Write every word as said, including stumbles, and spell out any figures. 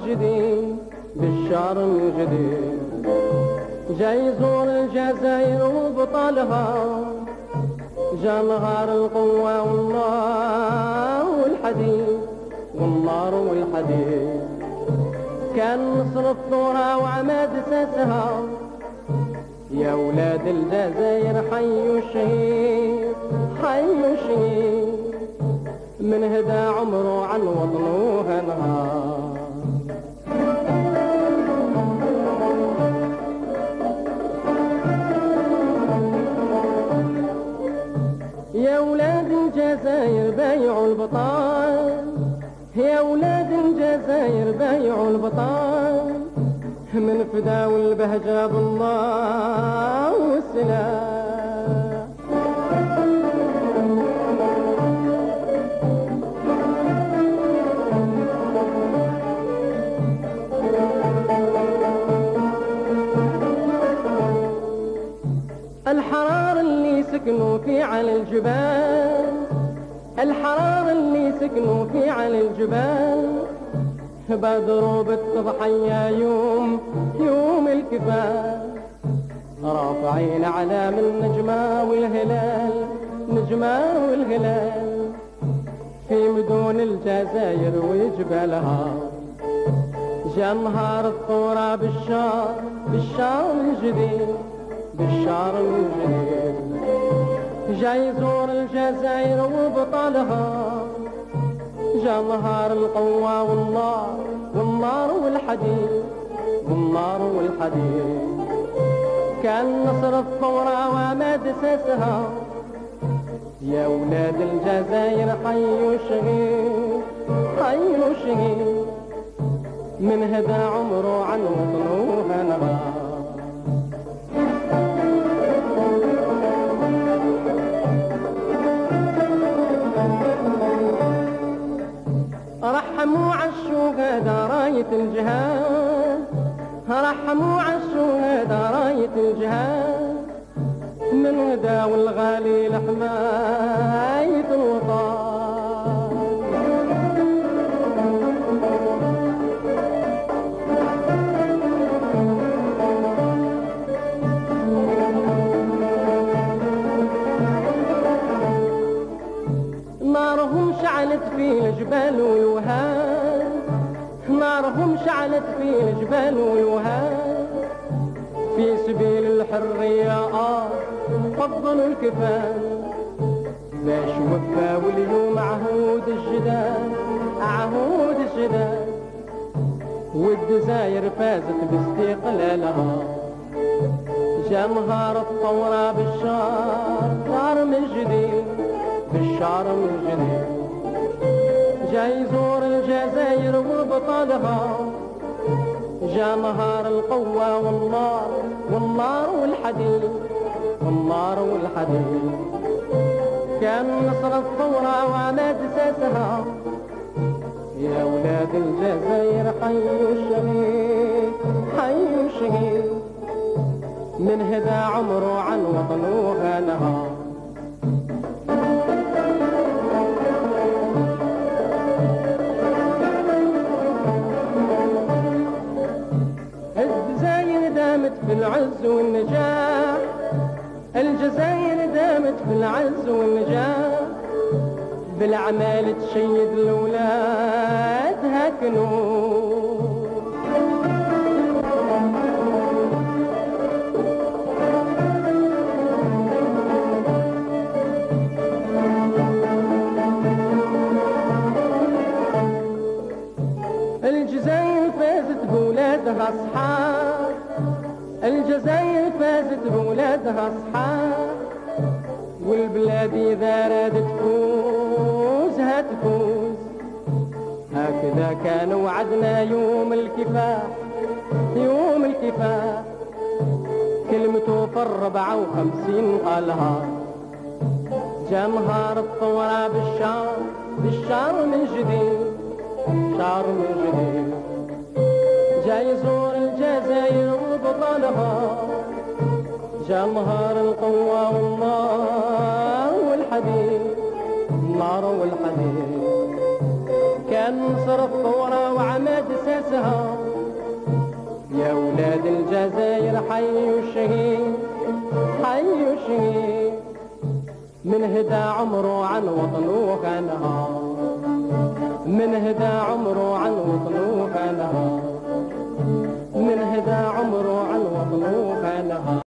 جديد بالشعر من جديد، جاي يزور الجزائر وبطلها، جا نهار القوة والنار والحديد والنار والحديد، كان نصر الثورة وعماد ساسها، يا ولاد الجزائر حيوا الشهيد حيوا الشهيد، من هدى عمره عن وطنه نهار. يا ولاد الجزائر بايعوا البطال، يا ولاد الجزائر بايعوا البطال، من فداو البهجة بالله والسلام. الحرار اللي سكنوا في على الجبال، الحرار اللي سكنوا في على الجبال، بادروا بالتضحية يوم يوم الكفاح، رافعين علام النجمة والهلال نجمة والهلال، في مدن الجزائر وجبالها، جا نهار الثورة بالشار بالشار الجديد بالشار الجديد، جاي يزور الجزائر وبطلها، جا نهار القوة والنار والنار والحديد والنار والحديد، كان نصر الثورة وعماد ساسها، يا ولاد الجزائر حيوا الشهيد حيوا الشهيد، من هدى عمره عن وطنه نهار. رحموا عالشهداء راية الجهاد، رحموا عالشهداء راية الجهاد، من هدى والغالي لحماية الوطن. نارهم شعلت في الجبال والوهاد، نارهم شعلت في الجبال والوهاد، في سبيل الحرية آه فضلوا الكفان، باش وفاوا اليوم عهود الجداد عهود الجداد، والجزائر فازت باستقلالها، جا نهار الثورة بالشار من جديد بالشعر من جديد، جاي يزور الجزائر وبطلها، جا نهار القوة والنار والنار والحديد والنار والحديد، كان نصر الثورة وعماد ساسها، يا ولاد الجزائر حيوا الشهيد حيوا الشهيد، من هدى عمره عن وطنه نهار. الجزائر دامت في العز والنجاح، الجزائر دامت في العز والنجاح، بالأعمال تشيد لولادها كنوز. الجزائر فازت بولادها أصحاب، الجزائر فازت بولادها أصحاب، والبلاد إذا رادت تفوز هتفوز، هكذا كان وعدنا يوم الكفاح يوم الكفاح، كلمته في الربعة وخمسين قالها، جا نهار الثورة بالشار بالشار من جديد شار من جديد، جا يزور الجزائر وبطلها، جا نهار القوة والنار والحديد النار والحديد، كان نصر الثورة وعماد ساسها. يا ولاد الجزائر حيوا الشهيد حيوا الشهيد، من هدى عمره عن وطنه خانها، من هدى عمره عن وطنه خانها، من هدى عمره عن وطنه خانها.